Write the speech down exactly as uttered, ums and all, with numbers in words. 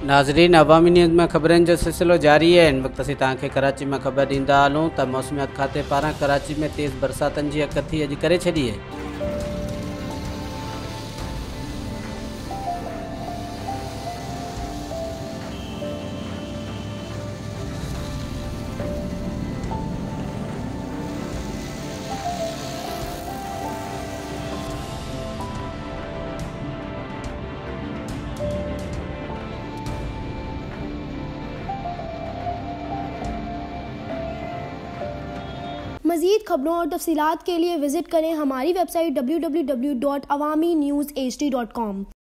नाज़रीन, अवामी न्यूज़ में ख़बरनि जो सिलसिलो जारी है। इन वक्त असीं तव्हांखे कराची में ख़बर ॾींदा हलूं त मौसमियात खाते पारां कराची में तेज़ बरसातनि जी अकथी अॼु करे छॾी आहे। मज़ीद खबरों और तफसीलात के लिए विज़िट करें हमारी website W W W dot Awami news H D dot com.